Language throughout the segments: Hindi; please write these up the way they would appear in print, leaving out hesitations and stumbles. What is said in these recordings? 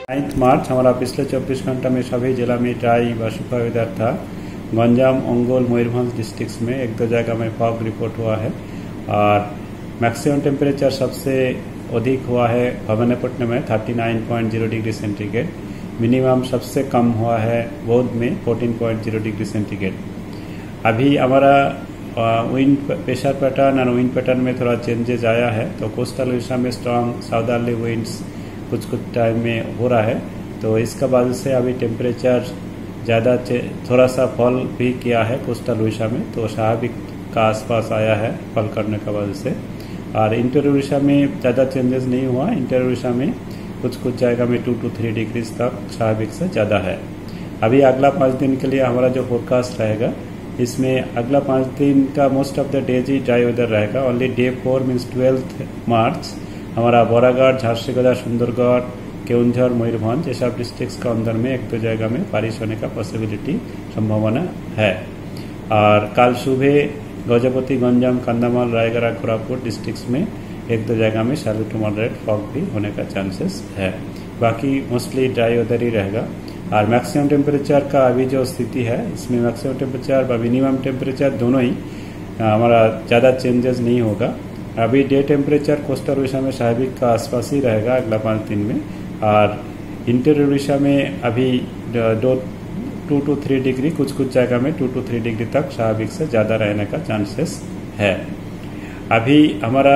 9 मार्च हमारा पिछले 24 घंटा में सभी जिला में ड्राई व सूखा वेदर था। गंजाम, अंगोल, मयूरभंज डिस्ट्रिक्ट्स में एक दो जगह में फॉग रिपोर्ट हुआ है और मैक्सिमम टेम्परेचर सबसे अधिक हुआ है भवानीपट्टनम में 39.0 डिग्री सेंटीग्रेड। मिनिमम सबसे कम हुआ है बौद्ध में 14.0 डिग्री सेंटीग्रेड। अभी हमारा विंड प्रेशर पैटर्न और विंड पैटर्न में थोड़ा चेंजेस आया है, तो कोस्टल उड़ीसा में स्ट्रांग साउदर्ली विंड्स कुछ टाइम में हो रहा है, तो इसका वजह से अभी टेम्परेचर ज़्यादा थोड़ा सा फॉल भी किया है कोस्टल उड़ीसा में, तो स्वाभाविक का आसपास आया है फॉल करने का वजह से। और इंटीरियर उड़ीसा में ज़्यादा चेंजेस नहीं हुआ। इंटीरियर उड़ीसा में कुछ जगह में 2 to 3 डिग्री तक स्वाभाविक से ज़्यादा है। अभी अगला 5 दिन के लिए हमारा जो फोरकास्ट रहेगा, इसमें अगला 5 दिन का मोस्ट ऑफ द डेज ही ड्राई वेदर रहेगा। ओनली डे 4 मीन्स 12 मार्च हमारा बोरागढ़, झारसुगुड़ा, सुंदरगढ़, केउंझर, मयूरभंज ये सब डिस्ट्रिक्ट्स का अंदर में एक दो जगह में बारिश होने का पॉसिबिलिटी संभावना है। और कल सुबह गजपति, गंजाम, कंधमाल, रायगढ़, कोरापुट डिस्ट्रिक्ट्स में एक दो जगह में शार्प टू मॉडरेट फॉग भी होने का चांसेस है। बाकी मोस्टली ड्राई वेदर ही रहेगा। और मैक्सिमम टेम्परेचर का अभी जो स्थिति है, इसमें मैक्सिमम टेम्परेचर व मिनिमम टेम्परेचर दोनों ही हमारा ज़्यादा चेंजेस नहीं होगा। अभी डे टेम्परेचर कोस्टल उड़ीसा में स्वाभाविक का आसपास ही रहेगा अगला 5 दिन में। और इंटीरियर उड़ीसा में अभी 2 to 3 डिग्री, कुछ जगह में 2 to 3 डिग्री तक स्वाभाविक से ज़्यादा रहने का चांसेस है। अभी हमारा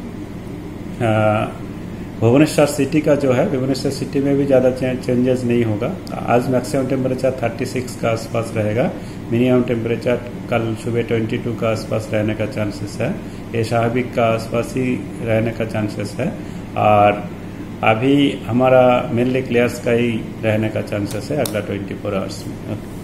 भुवनेश्वर सिटी का जो है, भुवनेश्वर सिटी में भी ज़्यादा चेंजेस नहीं होगा। आज मैक्सिमम टेम्परेचर 36 का आसपास रहेगा। मिनिमम टेम्परेचर कल सुबह 22 का आसपास रहने का चांसेस है। ये स्वाभाविक का आसपास ही रहने का चांसेस है। और अभी हमारा मेनली क्लियर स्काई रहने का चांसेस है अगला 24 आवर्स में।